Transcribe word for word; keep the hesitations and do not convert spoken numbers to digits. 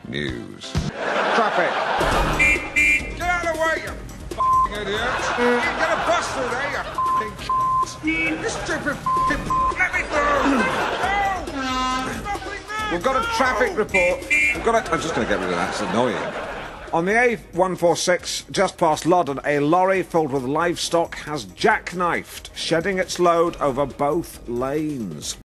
News. Traffic. Get out of the way, you f***ing idiot. You're gonna bust through there, you f***ing c***. You stupid f***ing let me through. No! There's nothing there. We've got a traffic report. We've got a... I'm just going to get rid of that. It's annoying. On the A one forty-six, just past Loddon, a lorry filled with livestock has jackknifed, shedding its load over both lanes.